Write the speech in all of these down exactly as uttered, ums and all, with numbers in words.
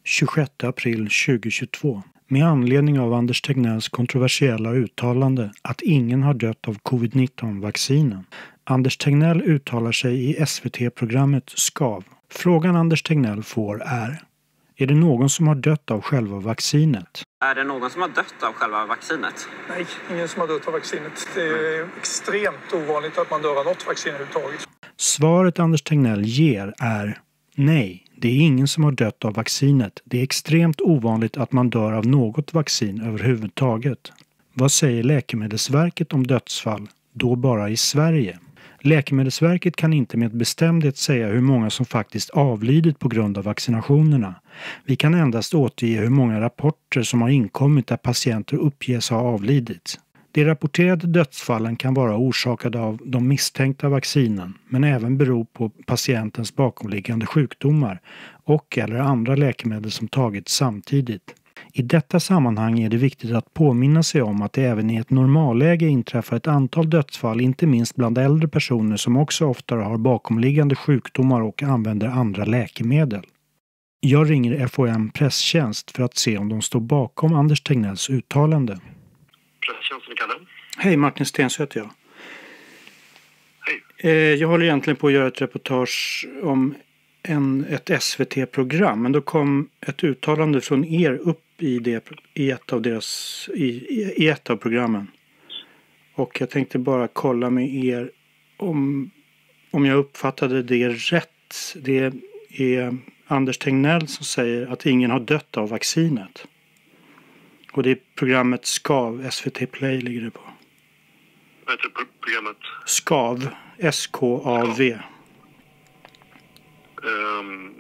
tjugosjätte april tjugohundratjugotvå med anledning av Anders Tegnells kontroversiella uttalande att ingen har dött av covid nitton-vaccinen. Anders Tegnell uttalar sig i S V T-programmet Skav. Frågan Anders Tegnell får är: är det någon som har dött av själva vaccinet? Är det någon som har dött av själva vaccinet? Nej, ingen som har dött av vaccinet. Det är extremt ovanligt att man dör av något vaccin överhuvudtaget. Svaret Anders Tegnell ger är nej, det är ingen som har dött av vaccinet. Det är extremt ovanligt att man dör av något vaccin överhuvudtaget. Vad säger Läkemedelsverket om dödsfall, då bara i Sverige? Läkemedelsverket kan inte med bestämdhet säga hur många som faktiskt avlidit på grund av vaccinationerna. Vi kan endast återge hur många rapporter som har inkommit där patienter uppges ha avlidit. De rapporterade dödsfallen kan vara orsakade av de misstänkta vaccinen, men även bero på patientens bakomliggande sjukdomar och eller andra läkemedel som tagits samtidigt. I detta sammanhang är det viktigt att påminna sig om att det även i ett normalläge inträffar ett antal dödsfall, inte minst bland äldre personer som också oftare har bakomliggande sjukdomar och använder andra läkemedel. Jag ringer F O M presstjänst för att se om de står bakom Anders Tegnells uttalande. Presstjänsten, Kalle. Hej, Martin Stensö heter jag. Hej. Jag håller egentligen på att göra ett reportage om en, ett S V T-program, men då kom ett uttalande från er upp i, det, i, ett, av deras, i, i ett av programmen. Och jag tänkte bara kolla med er om, om jag uppfattade det rätt. Det är Anders Tegnell som säger att ingen har dött av vaccinet. Och det är programmet Skav, S V T Play ligger det på. Vad heter programmet? Skav, S K A V. Um,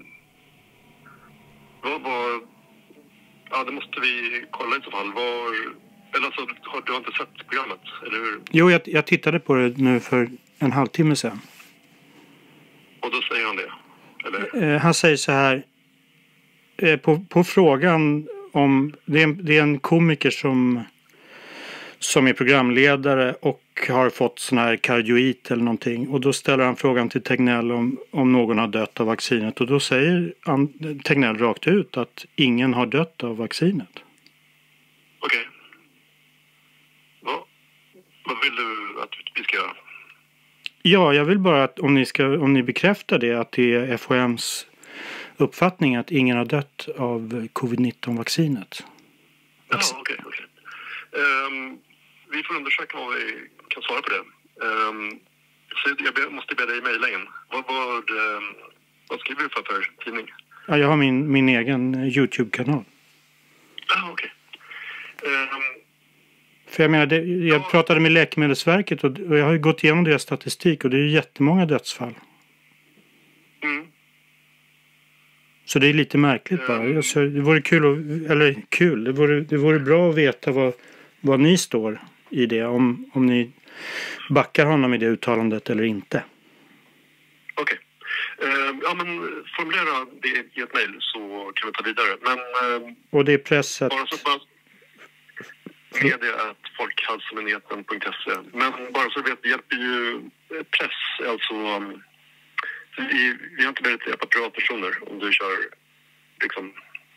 vad var... Ja, det måste vi kolla i så fall. Var, eller alltså, har, du har inte sett programmet, eller hur? Jo, jag, jag tittade på det nu för en halvtimme sedan. Och då säger han det? Eller? Eh, han säger så här. Eh, på, på frågan om... Det är, en, det är en komiker som, som är programledare och har fått sån här kardioit eller någonting. Och då ställer han frågan till Tegnell om, om någon har dött av vaccinet. Och då säger han, Tegnell rakt ut att ingen har dött av vaccinet. Okej. Okay. Vad, vad vill du att vi ska göra? Ja, jag vill bara att om ni, ska, om ni bekräftar det, att det är F O M:s uppfattning att ingen har dött av covid nitton-vaccinet. Ja, okej. Okay, okay. um, vi får undersöka vad vi kan svara på det. Um, så jag be, måste be dig mejla in. Vad, vad, um, vad skriver du för, för tidning? Ja, jag har min, min egen YouTube-kanal. Ja, okej. Okay. Um, För jag menar, det, jag ja. pratade med Läkemedelsverket och, och jag har ju gått igenom deras statistik och det är ju jättemånga dödsfall. Mm. Så det är lite märkligt bara. Mm. Alltså, det vore kul, att, eller kul, det vore, det vore bra att veta vad, vad ni står i det. Om, om ni backar honom i det uttalandet eller inte. Okej. Okay. Uh, ja, men formulera det i ett mejl så kan vi ta vidare. Men, uh, och det är pressat... Bara så bara... media at folkhälsomyndigheten punkt se. Men bara så vet, det hjälper ju press, alltså um, vi, vi har inte möjlighet att hjälpa privatpersoner om du kör liksom...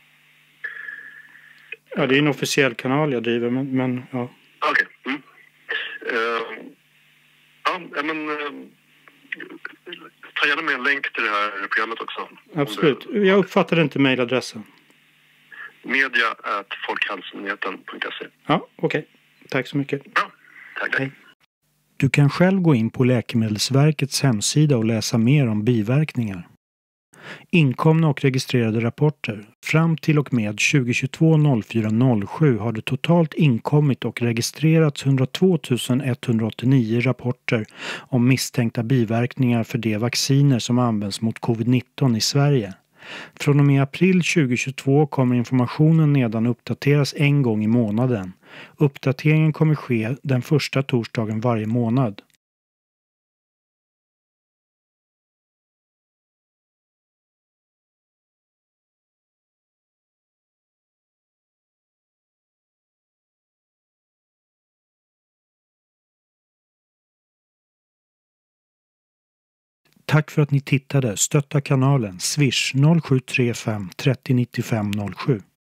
Ja, det är en officiell kanal jag driver, men, men ja. Okej. Okay. Mm. Uh, ja, men uh, ta gärna med en länk till det här programmet också. Absolut. Du... Jag uppfattade inte mejladressen. media at folkhälsomyndigheten punkt se. Ja, okej. Okay. Tack så mycket. Bra. Tack. Hej. Du kan själv gå in på Läkemedelsverkets hemsida och läsa mer om biverkningar. Inkomna och registrerade rapporter. Fram till och med tjugohundratjugotvå noll fyra noll sju har det totalt inkommit och registrerats hundratvå tusen etthundraåttionio rapporter om misstänkta biverkningar för de vacciner som används mot covid nitton i Sverige. Från och med april tjugohundratjugotvå kommer informationen nedan uppdateras en gång i månaden. Uppdateringen kommer ske den första torsdagen varje månad. Tack för att ni tittade. Stötta kanalen. Swish noll sju tre fem trettio nittiofem noll sju.